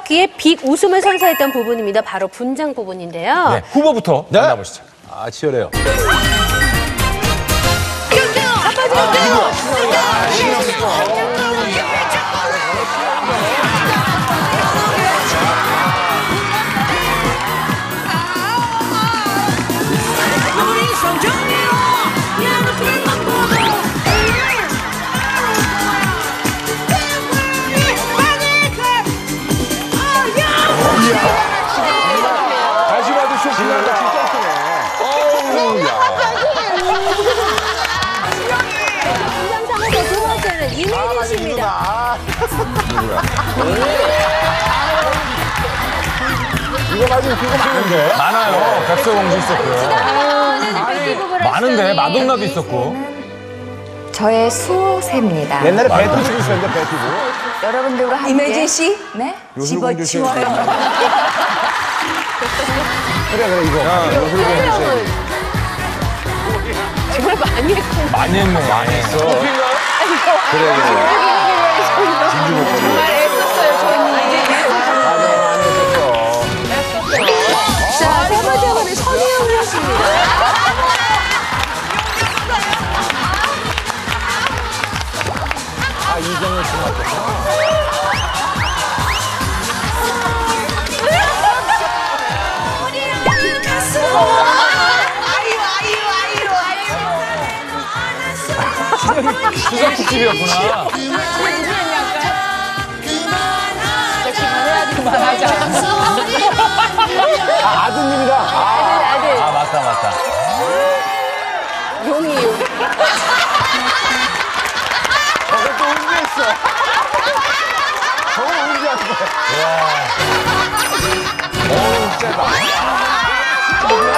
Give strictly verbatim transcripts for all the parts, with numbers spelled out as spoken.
바퀴의 빅 웃음을 선사했던 부분입니다. 바로 분장 부분인데요. 네, 후보부터 네? 만나보시죠. 아, 치열해요. 다시 봐도 쇼킹하다. 진짜 웃기네. 어우, 야. 분장상에서 두 번째는 이미진 씨입니다. 이거 가지고 웃긴 거 많은데? 많아요. 백설공주 있었고요. 많은데, 마돈나도 있었고. 저의 수호세입니다. 옛날에 배트도 있었는데, 배트도. 여러분들과 함께 이매진 씨? 네? 집어치워요. 집어치워요. 그래, 그래, 이거. 정말 많이 했구나. 많이 했네. 많이 했어. 그래, 그래. 정말 애썼어요, 저는. 자, 세 번째 분은 서미영 씨입니다. 아, 이정현 씨 맞죠? 수상 특집이었구나. 아, 아드님이다. 아, 아들. 아, 맞다, 맞다. 용이, 용. 저것도 은지했어. 저거 은지한 거야. 어우, 세다. 어머, 네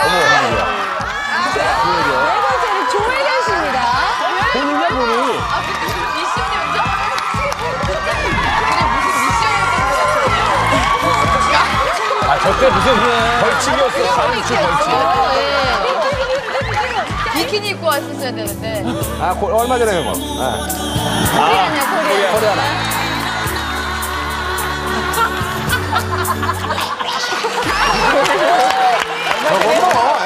번째는 조혜련 씨입니다. 본인이야, 본인. 아, 저때 무슨 벌칙이었어. 벌칙, 벌칙. 비키니 입고 왔었어야 되는데. 아, 고, 얼마 전에 뭐. 아. 코리아냐, 코리아. 코리아나. 저거 뭐, 예.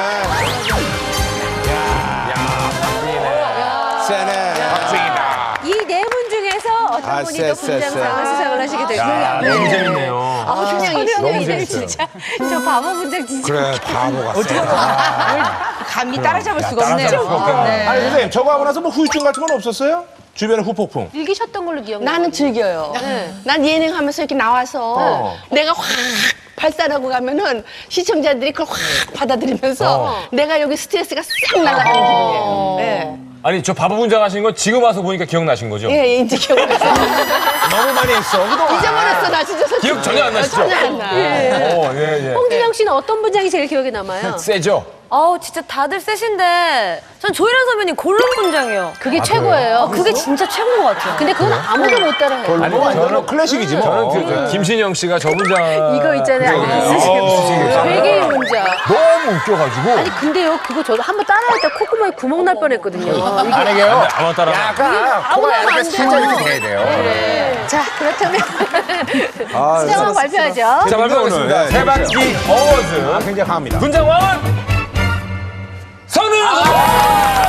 야, 박빙이네. 세네. 박빙이다. 이 네 분 중에서 어떤 아, 분이 쎄, 또 쎄, 분장상을 쎄. 수상을 하시게 되고요. 야, 너무 재밌네요. 아, 그냥 이 너무 시간에 재밌어요. 진짜 저 바보 분장 진짜. 그래, 바보 같아. 감히 따라잡을 수가 따라잡을 없네요. 수가 없겠네. 네. 아니, 선생님, 저거 하고 나서 뭐 후유증 같은 건 없었어요? 주변에 후폭풍. 즐기셨던 걸로 기억나요. 나는 즐겨요. 네. 난 예능 하면서 이렇게 나와서 어. 내가 확 발산하고 가면은 시청자들이 그걸 확 받아들이면서 어. 내가 여기 스트레스가 싹 날아가는 기분이에요. 네. 아니, 저 바보 분장 하신 건 지금 와서 보니까 기억나신 거죠? 예, 예, 이제 기억났어. 너무 많이 했어. 그동안. 잊어버렸어, 나 진짜 솔직히. 기억 전혀 안 나시죠? 전혀 안 나. 어, 예, 예. 홍진영 씨는 어떤 분장이 제일 기억에 남아요? 세죠? 아우 진짜 다들 세신데 전 조혜련 선배님 골룸 분장이요. 그게 최고예요. 아, 그게 진짜 최고인 것 같아요. 근데 그건 아무도 못 따라해요. 아니, 뭐, 저는 클래식이지 뭐. 저는 그, 저 김신영 씨가 저 분장. 이거 있잖아요. 그거 안 쓰시는 외계인 분장. 너무 웃겨가지고. 아니 근데요 그거 저도 한번 따라할 때 콧구멍에 구멍 날 뻔했거든요. 만약에요. 아마 따라. 약간 아무나 코가 하면 이렇게 안 살짝 돼요. 이렇게 돼야 돼요. 자 그렇다면 아, 수상한 발표하죠. 자, 발표하겠습니다. 오늘, 네, 세 바퀴 어워즈. 아, 굉장히 강합니다. 분장왕은 선우!